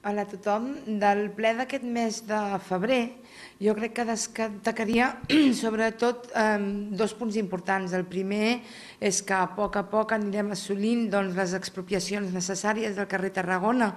Hola a tothom. Del ple d'aquest mes de febrer, jo crec que destacaria sobretot dos punts importants. El primer és que a poc anirem assolint les expropiacions necessàries del carrer Tarragona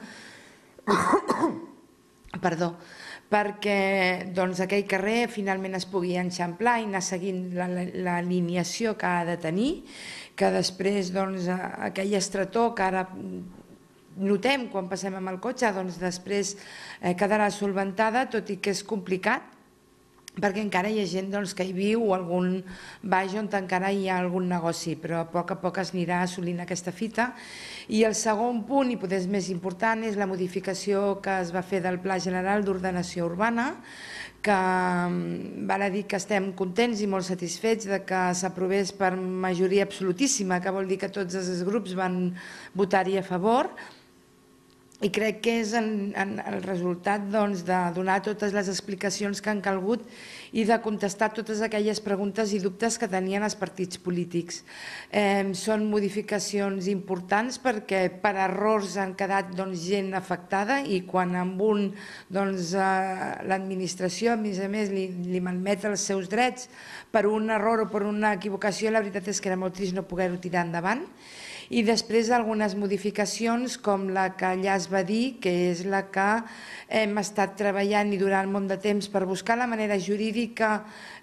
perquè aquell carrer finalment es pugui enxamplar i anar seguint l'alineació que ha de tenir, que després aquell estretor que ara notem quan passem amb el cotxe, després quedarà solventada, tot i que és complicat, perquè encara hi ha gent que hi viu o algun baix on encara hi ha algun negoci, però a poc es anirà assolint aquesta fita. I el segon punt, i potser és més important, és la modificació que es va fer del Pla General d'Ordenació Urbana, que val a dir que estem contents i molt satisfets de que s'aprovés per majoria absolutíssima, que vol dir que tots els grups van votar-hi a favor, i crec que és el resultat de donar totes les explicacions que han calgut i de contestar totes aquelles preguntes i dubtes que tenien els partits polítics. Són modificacions importants perquè per errors han quedat gent afectada i quan amb un l'administració a més li malmet els seus drets per un error o per una equivocació, la veritat és que era molt trist no poder-ho tirar endavant. I després algunes modificacions com la que ja es va dir, que és la que hem estat treballant i durant molt de temps per buscar la manera jurídica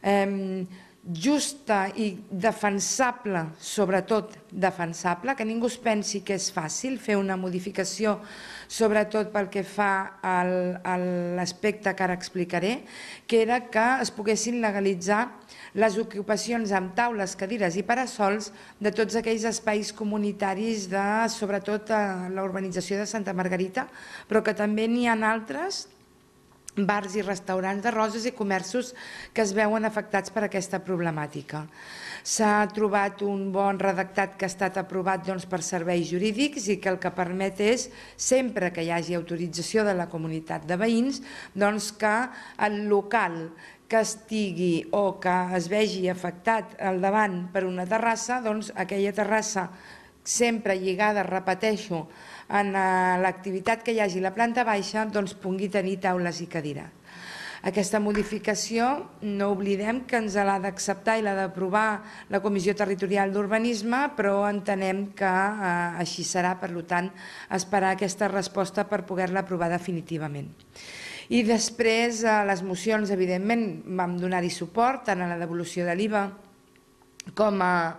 justa i defensable, sobretot defensable, que ningú es pensi que és fàcil fer una modificació, sobretot pel que fa a l'aspecte que ara explicaré, que era que es poguessin legalitzar les ocupacions amb taules, cadires i parasols de tots aquells espais comunitaris de, sobretot, la urbanització de Santa Margarita, però que també n'hi ha altres bars i restaurants de Roses i comerços que es veuen afectats per aquesta problemàtica. S'ha trobat un bon redactat que ha estat aprovat per serveis jurídics i que el que permet és, sempre que hi hagi autorització de la comunitat de veïns, que el local que estigui o que es vegi afectat al davant per una terrassa, aquella terrassa sempre lligada, repeteixo, en l'activitat que hi hagi a la planta baixa, pugui tenir taules i cadires. Aquesta modificació no oblidem que ens l'ha d'acceptar i l'ha d'aprovar la Comissió Territorial d'Urbanisme, però entenem que així serà, per tant, esperar aquesta resposta per poder-la aprovar definitivament. I després, a les mocions, evidentment, vam donar-hi suport, tant a la devolució de l'IVA com a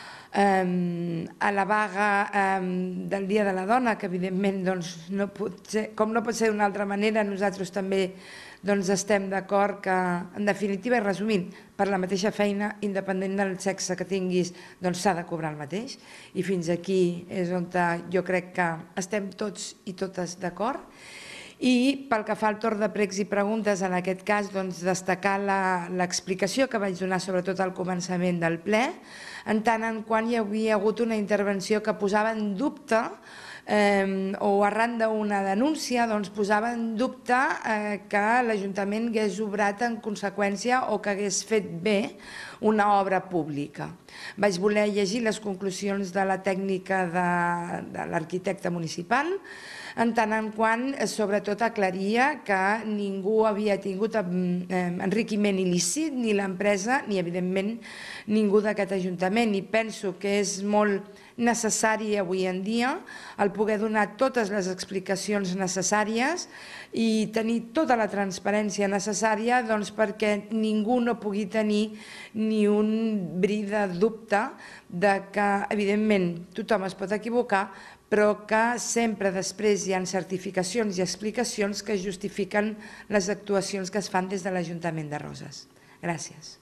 la vaga del Dia de la Dona, que evidentment, com no pot ser d'una altra manera, nosaltres també estem d'acord que, en definitiva i resumint, per la mateixa feina, independent del sexe que tinguis, s'ha de cobrar el mateix. I fins aquí és on jo crec que estem tots i totes d'acord. I pel que fa al torn de pregs i preguntes, en aquest cas destacar l'explicació que vaig donar sobretot al començament del ple, en tant en quant hi havia hagut una intervenció que posava en dubte o arran d'una denúncia posava en dubte que l'Ajuntament hagués obrat en conseqüència o que hagués fet bé una obra pública. Vaig voler llegir les conclusions de la tècnica de l'arquitecte municipal, en tant en quant, sobretot, aclaria que ningú havia tingut enriquiment il·lícit, ni l'empresa, ni, evidentment, ningú d'aquest Ajuntament. I penso que és molt necessari avui en dia el poder donar totes les explicacions necessàries i tenir tota la transparència necessària perquè ningú no pugui tenir ni un bri de dubte que, evidentment, tothom es pot equivocar, però que sempre després hi ha certificacions i explicacions que justifiquen les actuacions que es fan des de l'Ajuntament de Roses. Gràcies.